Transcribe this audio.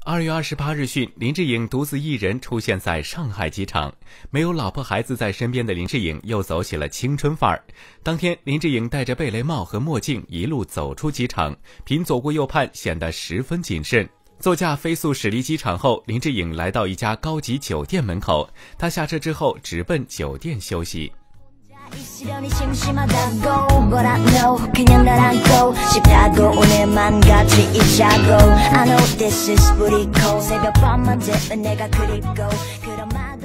2月28日讯，林志颖独自一人出现在上海机场，没有老婆孩子在身边的林志颖又走起了青春范儿。当天，林志颖戴着贝雷帽和墨镜一路走出机场，凭左顾右盼显得十分谨慎。座驾飞速驶离机场后，林志颖来到一家高级酒店门口，他下車之後直奔酒店休息。 시련이 심심하다고 But I know 그냥 날 안고 싶다고 오늘만 같이 있자고 I know this is pretty cold 새벽 밤만 되면 내가 그립고 그런 말